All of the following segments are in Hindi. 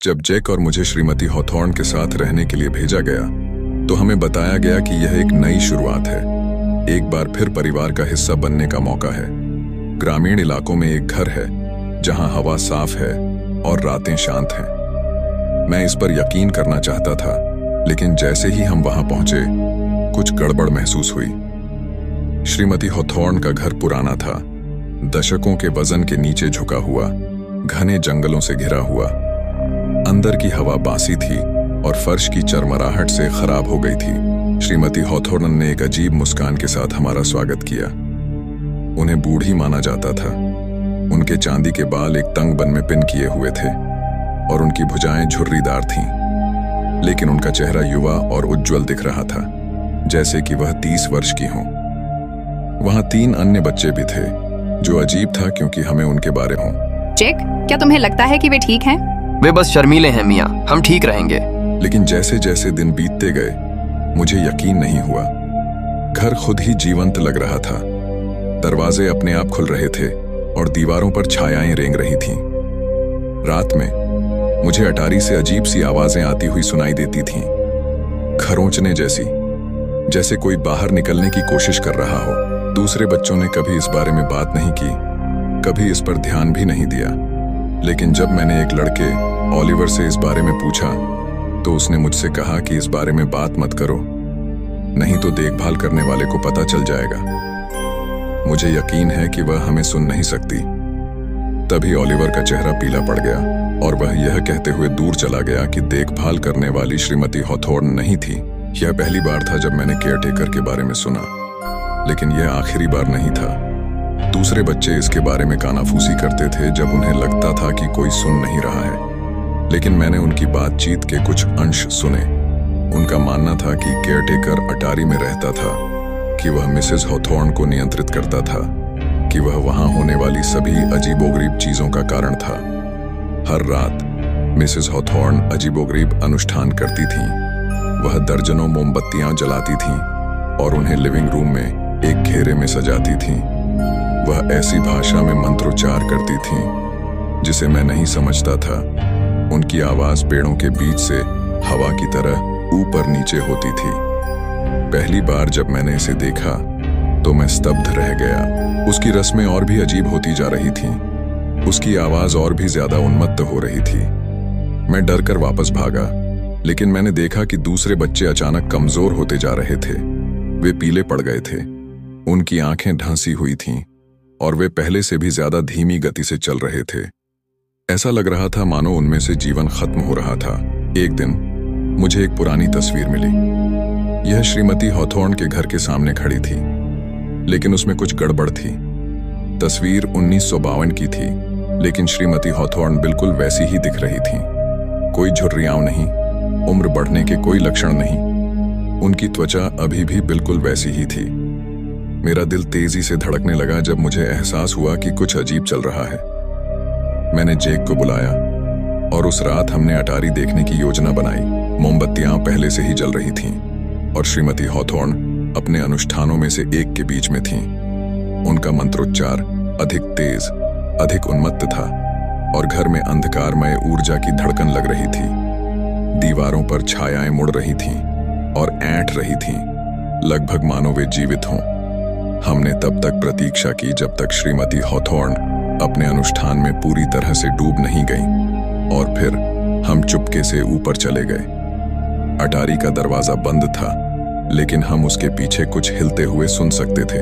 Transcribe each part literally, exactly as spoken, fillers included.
जब जैक और मुझे श्रीमती हॉथॉर्न के साथ रहने के लिए भेजा गया तो हमें बताया गया कि यह एक नई शुरुआत है। एक बार फिर परिवार का हिस्सा बनने का मौका है। ग्रामीण इलाकों में एक घर है जहां हवा साफ है और रातें शांत हैं। मैं इस पर यकीन करना चाहता था, लेकिन जैसे ही हम वहां पहुंचे कुछ गड़बड़ महसूस हुई। श्रीमती हॉथॉर्न का घर पुराना था, दशकों के वजन के नीचे झुका हुआ, घने जंगलों से घिरा हुआ। अंदर की हवा बासी थी और फर्श की चरमराहट से खराब हो गई थी। श्रीमती हॉथॉर्न ने एक अजीब मुस्कान के साथ हमारा स्वागत किया। उन्हें बूढ़ी माना जाता था। उनके चांदी के बाल एक तंग बन में पिन किए हुए थे और उनकी भुजाएं झुर्रीदार थीं, लेकिन उनका चेहरा युवा और उज्जवल दिख रहा था, जैसे कि वह तीस वर्ष की हों। वहां तीन अन्य बच्चे भी थे, जो अजीब था क्योंकि हमें उनके बारे हों। जैक, क्या तुम्हें लगता है कि वे ठीक हैं? वे बस शर्मीले हैं मियाँ, हम ठीक रहेंगे। लेकिन जैसे जैसे दिन बीतते गए मुझे यकीन नहीं हुआ। घर खुद ही जीवंत लग रहा था। दरवाजे अपने आप खुल रहे थे और दीवारों पर छायाएं रेंग रही थीं। रात में मुझे अटारी से अजीब सी आवाजें आती हुई सुनाई देती थीं, खरोंचने जैसी, जैसे कोई बाहर निकलने की कोशिश कर रहा हो। दूसरे बच्चों ने कभी इस बारे में बात नहीं की, कभी इस पर ध्यान भी नहीं दिया, लेकिन जब मैंने एक लड़के ऑलिवर से इस बारे में पूछा तो उसने मुझसे कहा कि इस बारे में बात मत करो, नहीं तो देखभाल करने वाले को पता चल जाएगा। मुझे यकीन है कि वह हमें सुन नहीं सकती। तभी ऑलिवर का चेहरा पीला पड़ गया और वह यह कहते हुए दूर चला गया कि देखभाल करने वाली श्रीमती हॉथॉर्न नहीं थी। यह पहली बार था जब मैंने केयरटेकर के बारे में सुना, लेकिन यह आखिरी बार नहीं था। दूसरे बच्चे इसके बारे में कानाफूसी करते थे जब उन्हें लगता था कि कोई सुन नहीं रहा है, लेकिन मैंने उनकी बातचीत के कुछ अंश सुने। उनका मानना था कि केयरटेकर अटारी में रहता था, कि वह मिसेस हॉथॉर्न को नियंत्रित करता था, कि वह वहां होने वाली सभी अजीबोगरीब चीजों का कारण था। हर रात मिसेस हॉथॉर्न अजीबोगरीब अनुष्ठान करती थीं। वह दर्जनों मोमबत्तियां जलाती थीं और उन्हें लिविंग रूम में एक घेरे में सजाती थीं। वह ऐसी भाषा में मंत्रोच्चार करती थीं जिसे मैं नहीं समझता था। उनकी आवाज पेड़ों के बीच से हवा की तरह ऊपर नीचे होती थी। पहली बार जब मैंने इसे देखा तो मैं स्तब्ध रह गया। उसकी रस्में और भी अजीब होती जा रही थीं। उसकी आवाज और भी ज्यादा उन्मत्त हो रही थी। मैं डर कर वापस भागा, लेकिन मैंने देखा कि दूसरे बच्चे अचानक कमजोर होते जा रहे थे। वे पीले पड़ गए थे, उनकी आंखें ढंसी हुई थीं और वे पहले से भी ज्यादा धीमी गति से चल रहे थे। ऐसा लग रहा था मानो उनमें से जीवन खत्म हो रहा था। एक दिन मुझे एक पुरानी तस्वीर मिली। यह श्रीमती हॉथॉर्न के घर के सामने खड़ी थी, लेकिन उसमें कुछ गड़बड़ थी। तस्वीर उन्नीस सौ बावन की थी, लेकिन श्रीमती हॉथॉर्न बिल्कुल वैसी ही दिख रही थी। कोई झुर्रियां नहीं, उम्र बढ़ने के कोई लक्षण नहीं। उनकी त्वचा अभी भी बिल्कुल वैसी ही थी। मेरा दिल तेजी से धड़कने लगा जब मुझे एहसास हुआ कि कुछ अजीब चल रहा है। मैंने जैक को बुलाया और उस रात हमने अटारी देखने की योजना बनाई। मोमबत्तियां पहले से ही जल रही थीं और श्रीमती हॉथॉर्न अपने अनुष्ठानों में से एक के बीच में थीं। उनका मंत्रोच्चार अधिक तेज, अधिक उन्मत्त था और घर में अंधकारमय ऊर्जा की धड़कन लग रही थी। दीवारों पर छायाएं मुड़ रही थीं और ऐंठ रही थीं, लगभग मानो वे जीवित हों। हमने तब तक प्रतीक्षा की जब तक श्रीमती हॉथॉर्न अपने अनुष्ठान में पूरी तरह से डूब नहीं गईं, और फिर हम चुपके से ऊपर चले गए। अटारी का दरवाजा बंद था, लेकिन हम उसके पीछे कुछ हिलते हुए सुन सकते थे।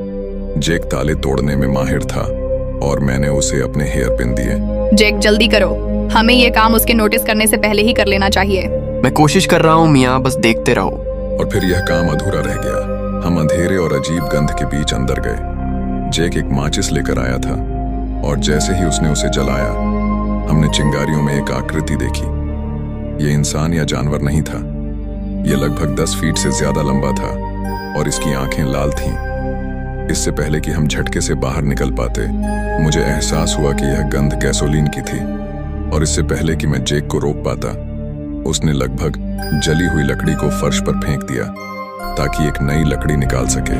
जैक ताले तोड़ने में माहिर था और मैंने उसे अपने हेयर पिन दिए। जैक, जल्दी करो, हमें ये काम उसके नोटिस करने से पहले ही कर लेना चाहिए। मैं कोशिश कर रहा हूँ मियाँ, बस देखते रहो। और फिर यह काम अधूरा रह गया। हम अंधेरे और अजीब गंध के बीच अंदर गए। जैक एक माचिस लेकर आया था और जैसे ही उसने उसे जलाया, हमने चिंगारियों में एक आकृति देखी। यह इंसान या जानवर नहीं था। यह लगभग दस फीट से ज्यादा लंबा था और इसकी आंखें लाल थीं। इससे पहले कि हम झटके से बाहर निकल पाते, मुझे एहसास हुआ कि यह गंध गैसोलीन की थी, और इससे पहले कि मैं जैक को रोक पाता, उसने लगभग जली हुई लकड़ी को फर्श पर फेंक दिया ताकि एक नई लकड़ी निकाल सके।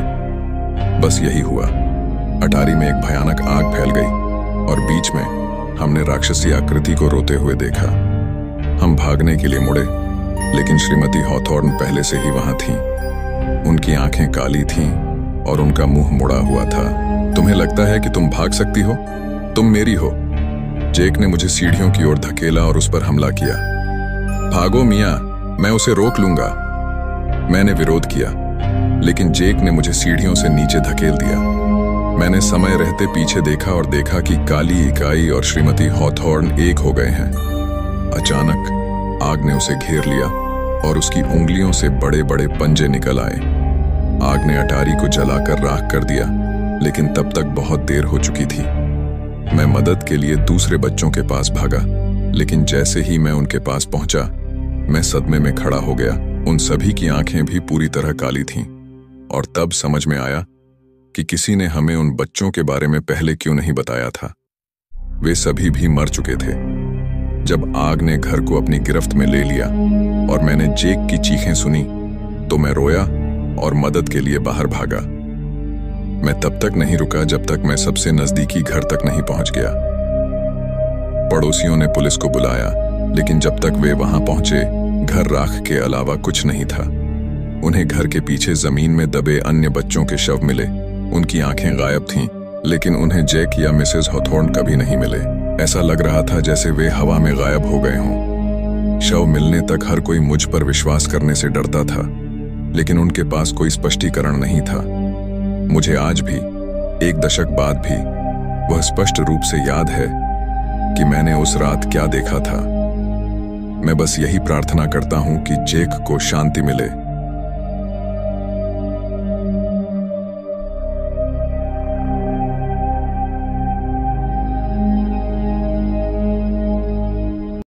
बस यही हुआ। अटारी में एक भयानक आग फैल गई और बीच में हमने राक्षसी आकृति को रोते हुए देखा। हम भागने के लिए मुड़े, लेकिन श्रीमती हॉथॉर्न पहले से ही वहां थीं। उनकी आंखें काली थीं और उनका मुंह मुड़ा हुआ था। तुम्हें लगता है कि तुम भाग सकती हो? तुम मेरी हो। जेक ने मुझे सीढ़ियों की ओर धकेला और उस पर हमला किया। भागो मियां, मैं उसे रोक लूंगा। मैंने विरोध किया, लेकिन जेक ने मुझे सीढ़ियों से नीचे धकेल दिया। मैंने समय रहते पीछे देखा और देखा कि काली इकाई और श्रीमती हॉथॉर्न एक हो गए हैं। अचानक आग ने उसे घेर लिया और उसकी उंगलियों से बड़े बड़े पंजे निकल आए। आग ने अटारी को जलाकर राख कर दिया, लेकिन तब तक बहुत देर हो चुकी थी। मैं मदद के लिए दूसरे बच्चों के पास भागा, लेकिन जैसे ही मैं उनके पास पहुंचा, मैं सदमे में खड़ा हो गया। उन सभी की आंखें भी पूरी तरह काली थीं, और तब समझ में आया कि किसी ने हमें उन बच्चों के बारे में पहले क्यों नहीं बताया था। वे सभी भी मर चुके थे। जब आग ने घर को अपनी गिरफ्त में ले लिया और मैंने जेक की चीखें सुनी, तो मैं रोया और मदद के लिए बाहर भागा। मैं तब तक नहीं रुका जब तक मैं सबसे नजदीकी घर तक नहीं पहुंच गया। पड़ोसियों ने पुलिस को बुलाया, लेकिन जब तक वे वहां पहुंचे, घर राख के अलावा कुछ नहीं था। उन्हें घर के पीछे जमीन में दबे अन्य बच्चों के शव मिले। उनकी आंखें गायब थीं, लेकिन उन्हें जेक या मिसेस हॉथॉर्न कभी नहीं मिले। ऐसा लग रहा था जैसे वे हवा में गायब हो गए हों। शव मिलने तक हर कोई मुझ पर विश्वास करने से डरता था, लेकिन उनके पास कोई स्पष्टीकरण नहीं था। मुझे आज भी, एक दशक बाद भी, वह स्पष्ट रूप से याद है कि मैंने उस रात क्या देखा था। मैं बस यही प्रार्थना करता हूं कि जेक को शांति मिले